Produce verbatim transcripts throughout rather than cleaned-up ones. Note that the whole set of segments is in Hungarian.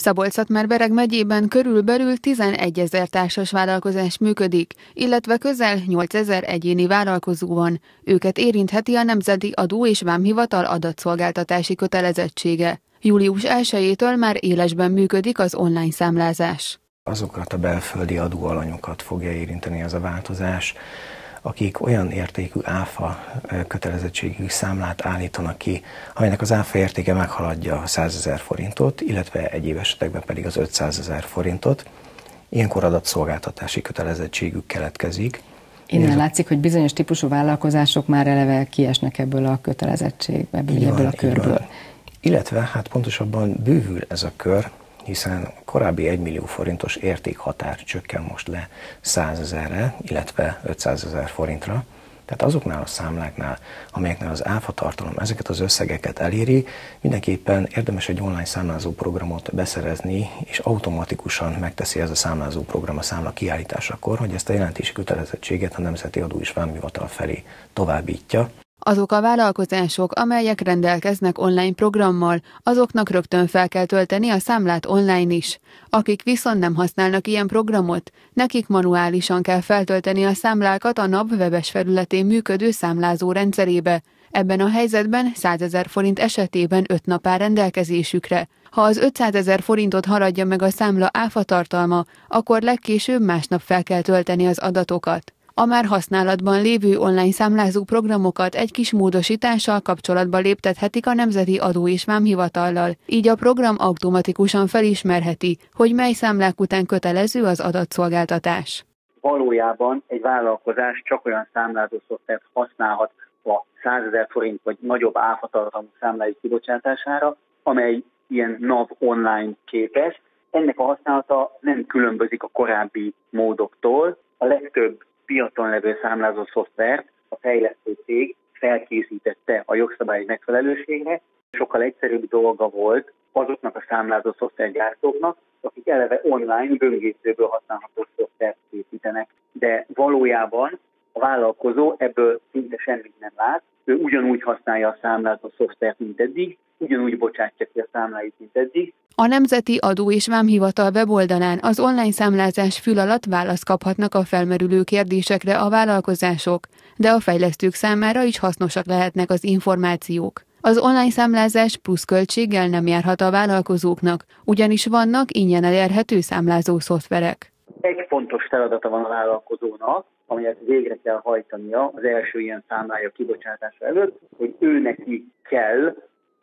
Szabolcs-Szatmár-Bereg megyében körülbelül tizenegyezer társasvállalkozás működik, illetve közel nyolcezer egyéni vállalkozó van. Őket érintheti a Nemzeti Adó és Vámhivatal adatszolgáltatási kötelezettsége. július elsejétől már élesben működik az online számlázás. Azokat a belföldi adóalanyokat fogja érinteni ez a változás, akik olyan értékű áfa kötelezettségű számlát állítanak ki, aminek az áfa értéke meghaladja a százezer forintot, illetve egyéb esetekben pedig az ötszázezer forintot. Ilyenkor adatszolgáltatási kötelezettségük keletkezik. Innen Ez látszik, hogy bizonyos típusú vállalkozások már eleve kiesnek ebből a kötelezettségből, ebből van, a körből. Illetve hát pontosabban bővül ez a kör, hiszen korábbi egymillió forintos értékhatár csökken most le százezerre, illetve ötszázezer forintra. Tehát azoknál a számláknál, amelyeknál az áfa tartalom ezeket az összegeket eléri, mindenképpen érdemes egy online számlázó programot beszerezni, és automatikusan megteszi ez a számlázó program a számla kiállításakor, hogy ezt a jelentési kötelezettséget a Nemzeti Adó és Vámhivatal felé továbbítja. Azok a vállalkozások, amelyek rendelkeznek online programmal, azoknak rögtön fel kell tölteni a számlát online is. Akik viszont nem használnak ilyen programot, nekik manuálisan kell feltölteni a számlákat a NAV webes felületén működő számlázó rendszerébe. Ebben a helyzetben százezer forint esetében öt nap áll rendelkezésükre. Ha az ötszázezer forintot haladja meg a számla áfa tartalma, akkor legkésőbb másnap fel kell tölteni az adatokat. A már használatban lévő online számlázó programokat egy kis módosítással kapcsolatba léptethetik a Nemzeti Adó és Vámhivatallal, így a program automatikusan felismerheti, hogy mely számlák után kötelező az adatszolgáltatás. Valójában egy vállalkozás csak olyan számlázó szoftvert használhat a százezer forint vagy nagyobb áfatartalmú számlái kibocsátására, amely ilyen NAV online képes. Ennek a használata nem különbözik a korábbi módoktól. A legtöbb piacon levő számlázó szoftvert a fejlesztő cég felkészítette a jogszabályi megfelelőségre. Sokkal egyszerűbb dolga volt azoknak a számlázó szoftvergyártóknak, akik eleve online böngészőből használható szoftvert készítenek. De valójában a vállalkozó ebből szinte semmit nem lát, ő ugyanúgy használja a számlázó szoftvert, mint eddig, ugyanúgy bocsátja ki a számláit, mint eddig. A Nemzeti Adó és Vámhivatal weboldalán az online számlázás fül alatt választ kaphatnak a felmerülő kérdésekre a vállalkozások, de a fejlesztők számára is hasznosak lehetnek az információk. Az online számlázás plusz költséggel nem járhat a vállalkozóknak, ugyanis vannak ingyen elérhető számlázó szoftverek. Egy fontos feladata van a vállalkozónak, amelyet végre kell hajtania az első ilyen számlája kibocsátása előtt, hogy ő neki kell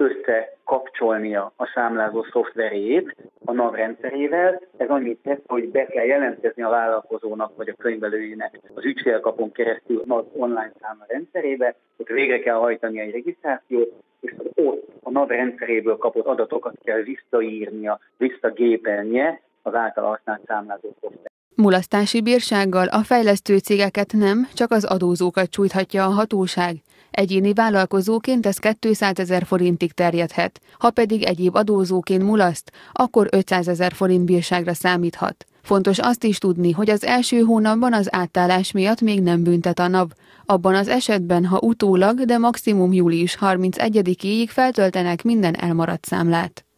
összekapcsolnia a számlázó szoftverét a NAV rendszerével. Ez annyit tesz, hogy be kell jelentkezni a vállalkozónak vagy a könyvelőjének az ügyfélkapon keresztül a NAV online számla rendszerébe, hogy végre kell hajtani egy regisztrációt, és ott a NAV rendszeréből kapott adatokat kell visszaírnia, visszagépelnie az által használt számlázó szoftver. Mulasztási bírsággal a fejlesztő cégeket nem, csak az adózókat sújthatja a hatóság. Egyéni vállalkozóként ez kétszázezer forintig terjedhet, ha pedig egyéb adózóként mulaszt, akkor ötszázezer forint bírságra számíthat. Fontos azt is tudni, hogy az első hónapban az átállás miatt még nem büntet a NAV. Abban az esetben, ha utólag, de maximum július harmincegyedikéig feltöltenek minden elmaradt számlát.